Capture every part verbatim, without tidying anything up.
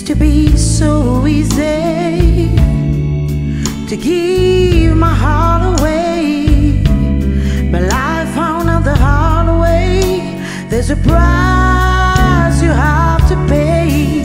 used to be so easy to give my heart away, but life found out the hard way. There's a price you have to pay.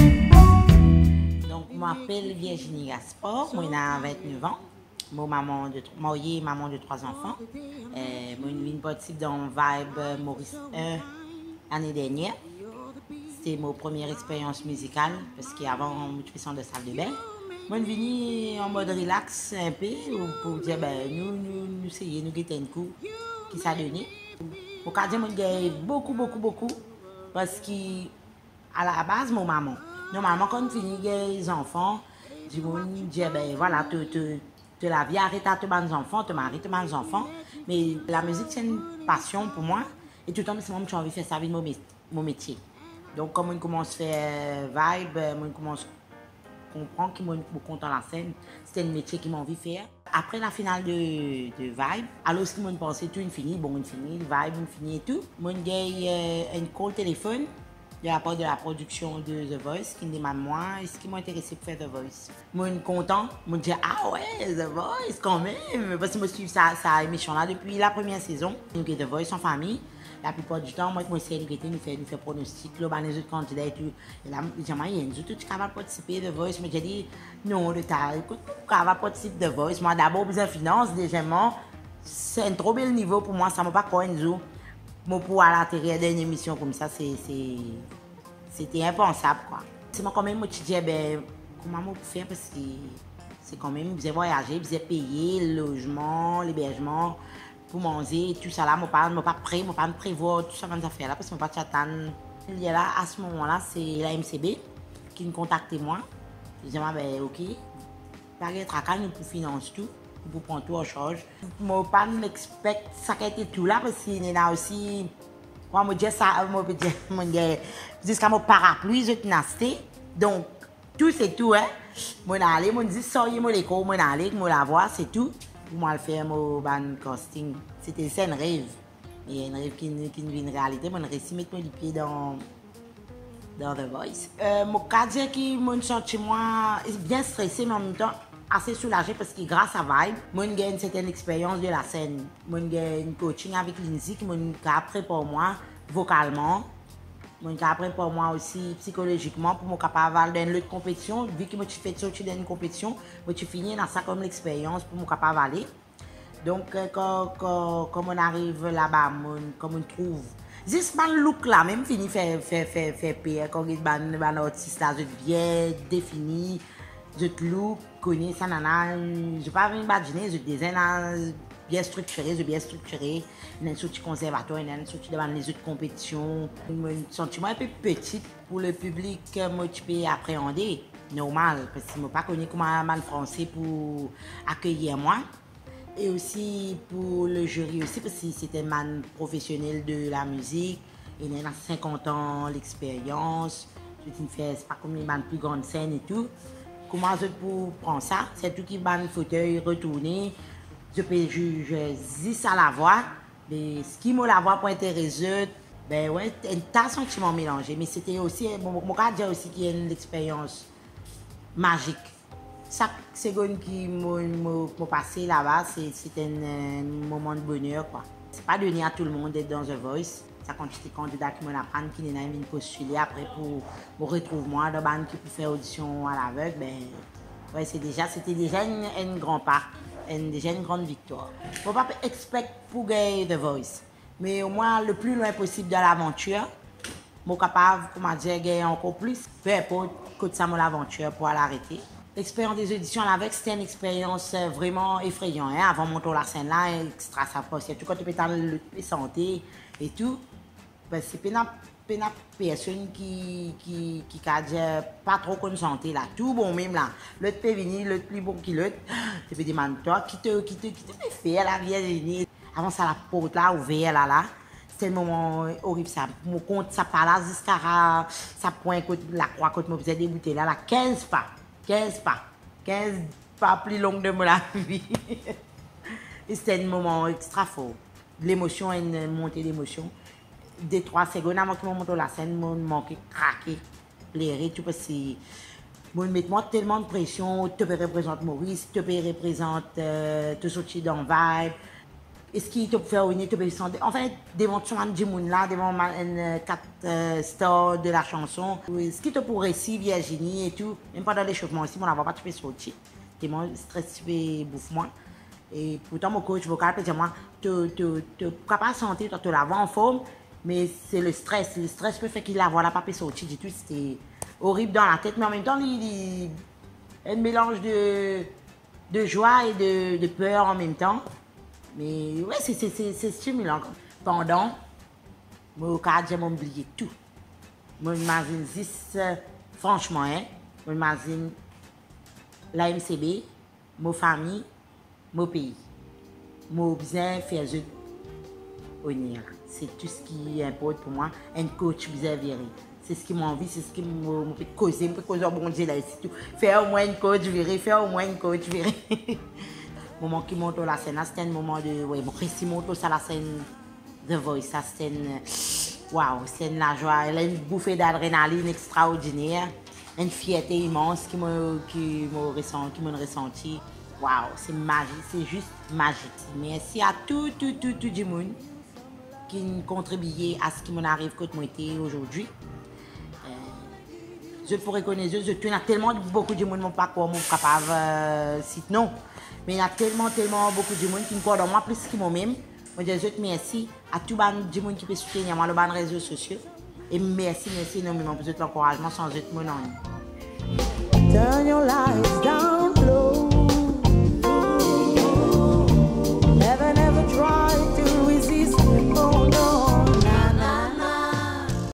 Donc, je m'appelle Virginie Gaspard, j'ai vingt-neuf ans. Moi, maman de, mariée, maman de trois enfants. Euh, moi, je suis partie dans Vibe Maurice un l'année dernière. C'était ma première expérience musicale parce qu'avant, je faisais de salle de bain. Moi, je suis venue en mode relax un peu pour dire, ben, nous, nous, nous essayons, nous guetter un coup qui ça donné. Au cas où je gagne beaucoup, beaucoup, beaucoup parce qu'à la base, mon maman, normalement, quand on finit les enfants, je dis, ben voilà, tu, tu, tu la vie arrête à tes enfants, tu maries tes enfants. Mais la musique, c'est une passion pour moi. Et tout le temps, c'est moi qui j'ai envie de faire ça avec mon métier. Donc, comme on commence à faire vibe, on commence à comprendre que je suis content de la scène. C'était un métier qui m'a envie de faire. Après la finale de, de Vibe, alors ce que je pensais tout fini, bon, on finit, Vibe, on finit et tout. Moi, j'ai euh, un call téléphone de la part de la production de The Voice qui me demande moi, est-ce qu'ils m'ont intéressé pour faire The Voice. Moi, je suis content. Moi, je dis, ah ouais, The Voice quand même. Parce que je suis ça, ça émission là depuis la première saison. Nous avons The Voice en famille. La plupart du temps, moi, je suis de nous faire nous faire pronostic, les autres candidats et tout. Et là, je dis, il y a une autre qui va participer de Voice. Mais j'ai dit, non, de ta, écoute, pourquoi va participer de Voice? Moi, d'abord, besoin de finances, deuxièmement, c'est un trop bel niveau pour moi, ça ne m'a pas quoi une jour. Moi, pour aller atterrir dans une émission comme ça, c'était impensable, quoi. C'est moi quand même, moi, je dis, ben, comment je faire parce que c'est quand même, je voyager, je payer le logement, l'hébergement. Pour manger, tout ça là, je ne suis pas prêt, je ne pas prévoir tout ça dans affaires là parce que je ne suis pas attendre. Il y a là, à ce moment-là, c'est la M C B qui me contacte moi. Je dis, ben ok, pas de tracas, nous pour financer tout, pour prendre tout en charge. Je ne pas m'expecte ça qui était tout là parce qu'il y a aussi, moi je dis ça, je dis, je dis, jusqu'à mon parapluie, je suis donc tout c'est tout, hein. Je suis allé, je dis, sorry, je suis allé, je suis allé, je la voir, c'est tout. Pour moi, le faire mon ban casting, c'était un rêve. Et un rêve qui devient une réalité. Je réussi à mettre les pieds dans, dans The Voice. Euh, mon cas dire que je me sens chez moi bien stressé, mais en même temps assez soulagé parce que grâce à Vibe, je gagne une certaine expérience de la scène. Je gagne un coaching avec Lindsay qui m'a appris pour moi vocalement. Je suis appris pour moi aussi psychologiquement pour me capable dans une compétition. Vu que je fais sortir dans une compétition, je finis dans ça comme l'expérience pour me capable aller. Donc, quand, quand, quand on arrive là-bas, comme on trouve, juste le look là, même fini faire faire faire faire pire quand on est un artiste là, je bien défini, je look, connais ça, nana, je pas imaginer, je design bien structuré, je bien structuré, il y a un sorti conservatoire, il y a un sorti devant les autres compétitions. Un sentiment un peu petit pour le public, moi tu peux appréhender, normal, parce que je ne pas connu comment mal français pour accueillir moi. Et aussi pour le jury aussi, parce que c'est un man professionnel de la musique, il a cinquante ans l'expérience, c'est pas comme les man plus grande scène et tout. Comment je peux prendre ça? C'est tout qui va le fauteuil retourner. Je peux juger dix à la voix, mais ce qui m'a la voix pour intéresser, ben ouais, un tas de sentiments mélangés. Mais c'était aussi, mon cas dire aussi qu'il y a une expérience magique. Chaque seconde qui m'a passé là-bas, c'était un, un moment de bonheur, quoi. C'est pas donné à tout le monde d'être dans The Voice. Ça quand j'étais candidat qui m'en apprennent, qui n'en a mis postuler après pour me retrouver moi dans bande qui peut faire audition à l'aveugle, ben ouais, c'est déjà, c'était déjà une, une grande part. Une, déjà une grande victoire. Je ne peux pas expect pour gagner The Voice, mais au moins le plus loin possible de l'aventure, je suis capable, comment dire, gagner encore plus, peu importe que ça mon aventure pour l'arrêter. L'expérience des auditions à l'aveugle, c'était une expérience vraiment effrayante. Hein? Avant de monter la scène là, extra ça passait tout quand tu peux dans le santé et tout. Ben, c'est pas une personne qui qui qui a déjà pas trop de santé là, tout bon même là. L'autre peut venir, l'autre plus bon que l'autre. Tu peux demander toi qui te qui te qui te fait faire la Virginie. Avant ça la porte là ouverte là là. C'est un moment horrible ça. Mon compte ça par là jusqu'à ça point côté la croix côté me faisait débuter là là quinze pas. quinze pas. quinze pas plus long de mon la vie. Et c'était un moment extra fort. L'émotion, une montée d'émotion. Deux, trois secondes avant que je monte la scène, je manquais craquer. plairait tout parce que moi mettez-moi tellement de pression, te représente Maurice, te représente euh, te sortir dans vibe. Est-ce qu'il te fait venir te descendre en fait devant ce man du monde là devant une quatre euh, stars de la chanson est-ce qu'il te pourrait récit Virginie et tout même pendant l'échauffement aussi on n'avait pas tu peux sortir tellement stress tu peux bouffer moi et pourtant mon coach vocal peut dire moi te te te capable santé te l'avoir en forme mais c'est le stress le stress peut faire qu'il la voilà pas peut sortir du tout c'était horrible dans la tête mais en même temps il, il un mélange de de joie et de, de peur en même temps. Mais ouais, c'est stimulant. Pendant, moi, j'ai oublié tout. Moi, j'imagine juste, franchement, hein, moi, j'imagine la M C B, ma famille, mon pays. Moi, besoin faire jeu honneur. C'est tout ce qui importe pour moi. Un coach besoin virer. C'est ce qui m'a envie, c'est ce qui me fait causer, me fait causer au bon Dieu là, c'est tout. Faire au moins une coach virer, faire au moins une coach virer. Le moment qui monte la scène, c'était un moment de. Oui, bon, Christy monte sur la scène The Voice, ça c'était une. Waouh, c'est la joie, elle a une bouffée d'adrénaline extraordinaire, une fierté immense qui m'a qui m'a ressenti, qui m'a ressenti. Waouh, c'est magique, c'est juste magique. Merci à tout, tout, tout, tout le monde qui a contribué à ce qui m'arrive quand moi été aujourd'hui. Je pourrais connaître, je il y a tellement beaucoup de monde qui n'ont pas quoi, capable euh, si non. Mais il y a tellement, tellement beaucoup de monde qui me croient dans moi plus que moi-même. Je dis merci à tout le monde qui peut soutenir moi dans les réseaux sociaux. Et merci, merci énormément pour votre encouragement sans eux, mon nom. Turn your lights down.